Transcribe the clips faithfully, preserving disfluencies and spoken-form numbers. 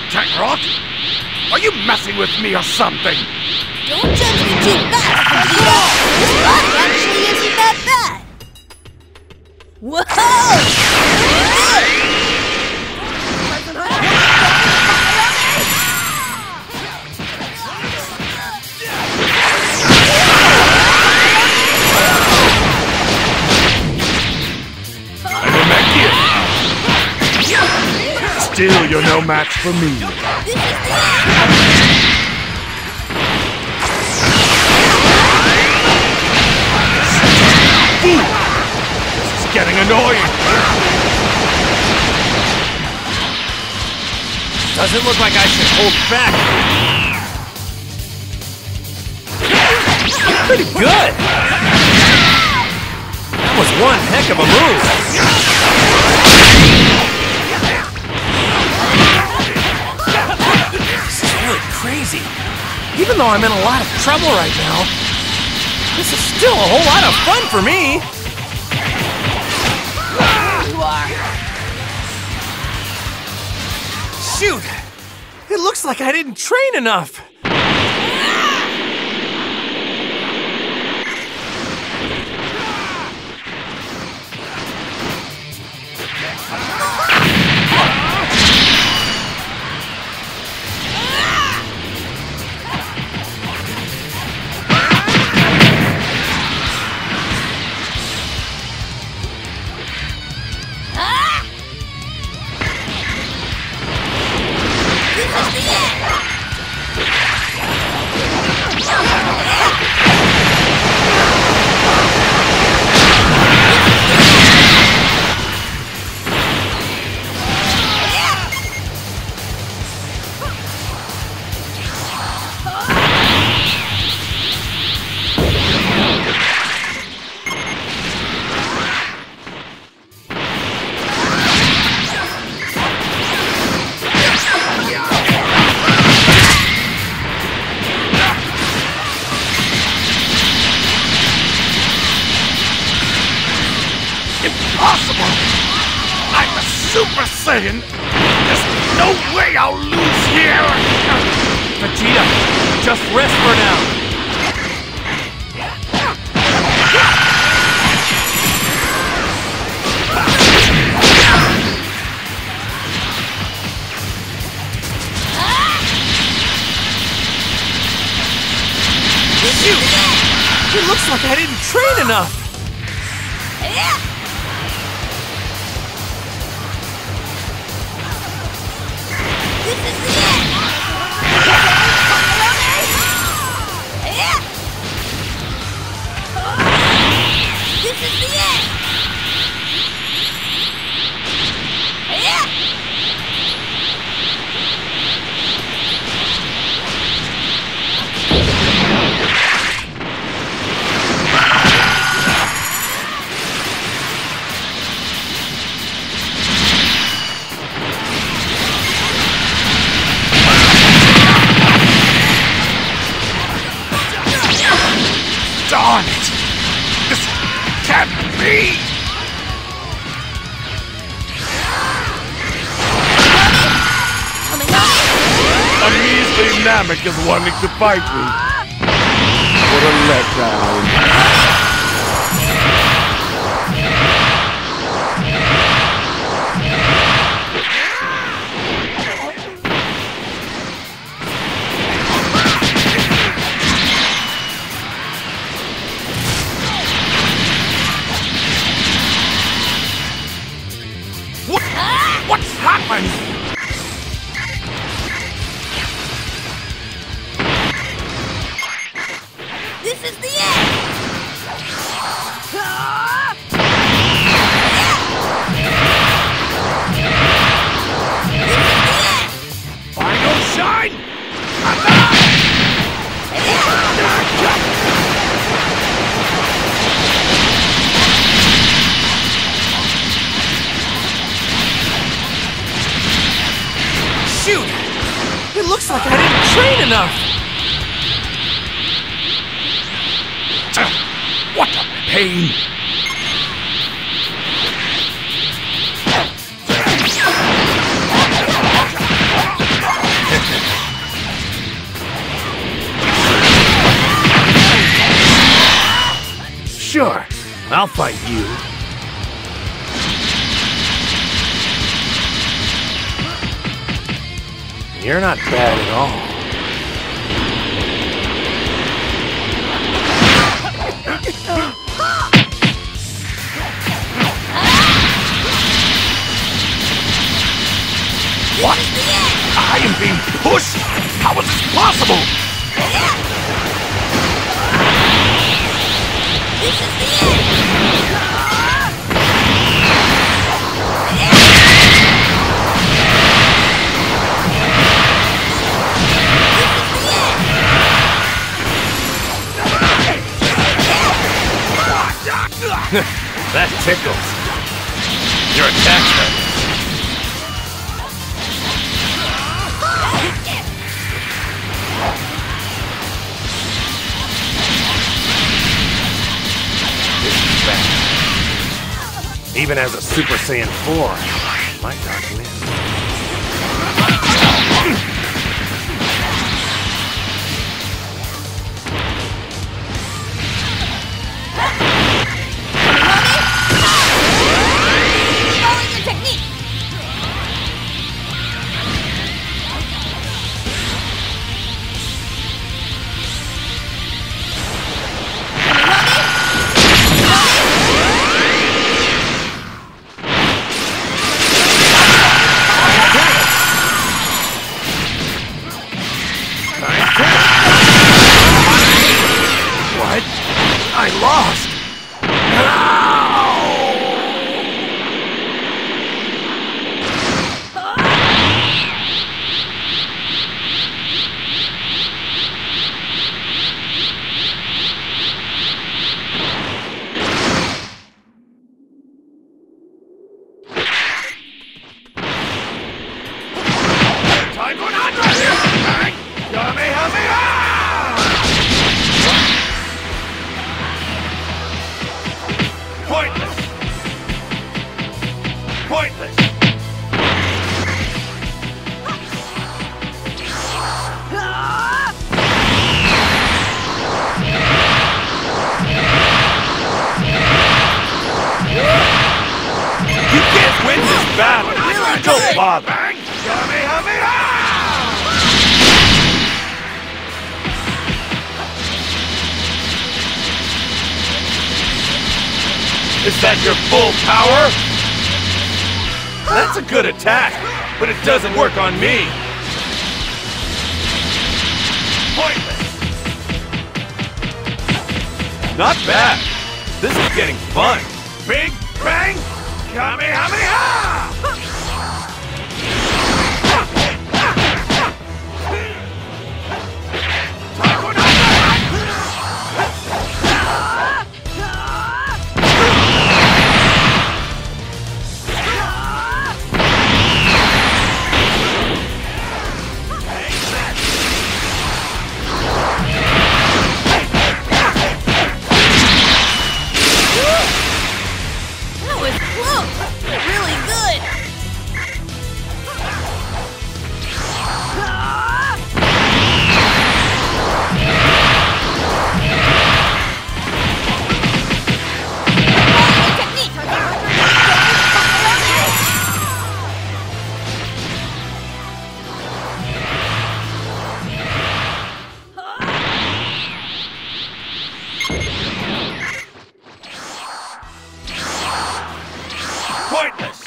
Tangrot? Are you messing with me or something? Don't judge me too fast, Vegeta! This body actually isn't that bad! Whoa! Still, you're no match for me. Ooh, this is getting annoying. Doesn't look like I should hold back. Pretty good. That was one heck of a move. Crazy. Even though I'm in a lot of trouble right now, this is still a whole lot of fun for me. Shoot! It looks like I didn't train enough. Impossible! I'm a Super Saiyan! There's no way I'll lose here! Vegeta, just rest for now. Shoot! It looks like I didn't train enough. This is the end! This is the end! Darn it! This can't be! A measly Namek is wanting to fight me. What a letdown. What's happening? This is the end! Final shine! Shoot! It looks like I didn't train enough. What a pain! I'll fight you. You're not bad at all. What? I am being pushed? How is this possible? This is the end! That tickles. Your attack's better. Even as a Super Saiyan four, my dark win. Follow your technique! What? I lost! Pointless! Pointless! You can't win this battle! Don't bother! Is that your full power? That's a good attack, but it doesn't work on me. Pointless. Not bad. This is getting fun. Big Bang Kamehameha! Pointless!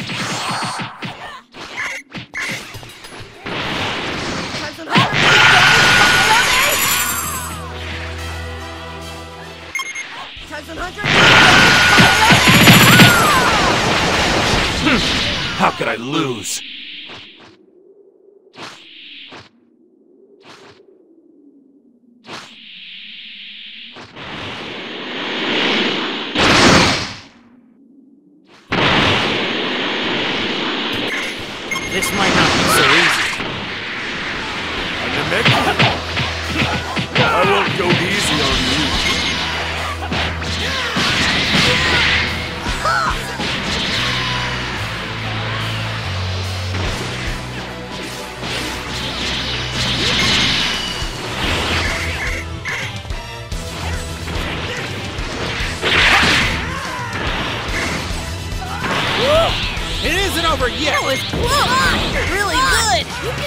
How could I lose? This might not be so easy. I won't go easy on you. was close! Really good!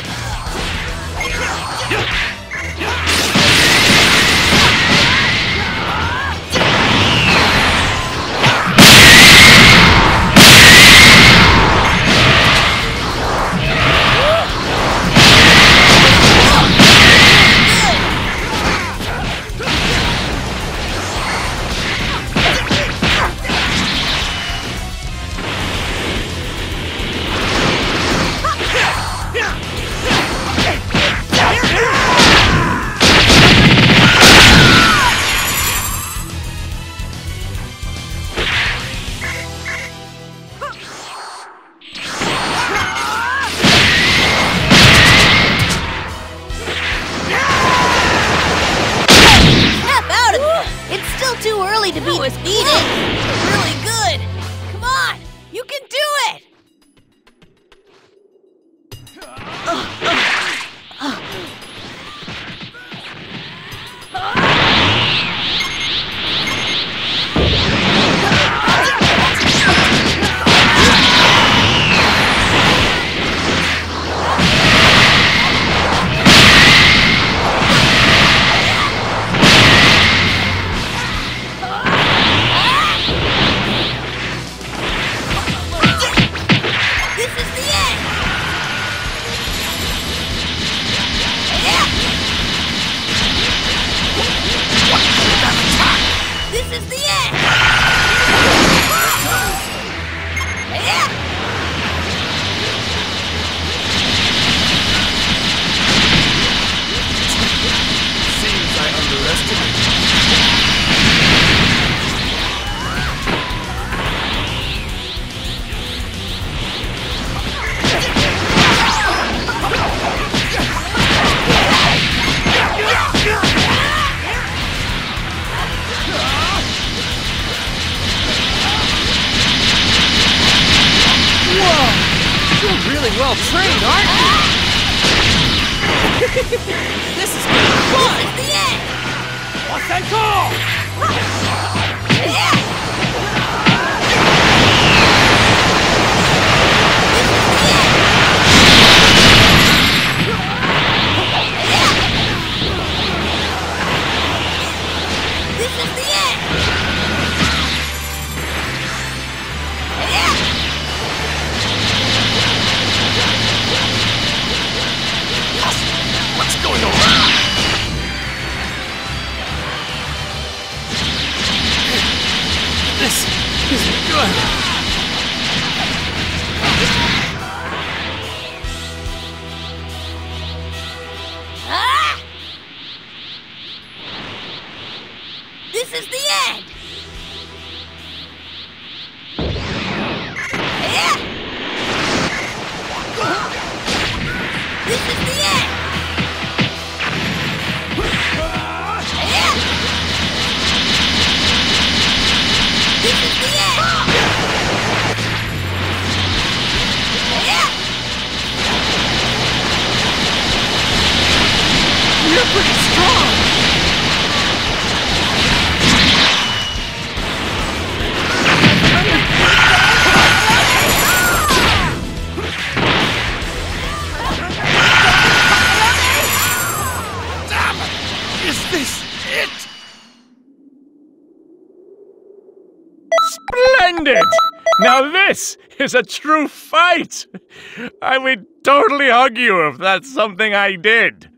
Too early to be defeated. Really good. Come on, you can do it. Well trained, aren't you? This is gonna be fun! This is the end! What's that call? Yeah! This is the end! What's going on? This isn't good. Ah! This is the end! Yeah! This is the end! Yeah! This is the end! Yeah! You're pretty strong. Is this it? Splendid! Now this is a true fight! I would totally hug you if that's something I did.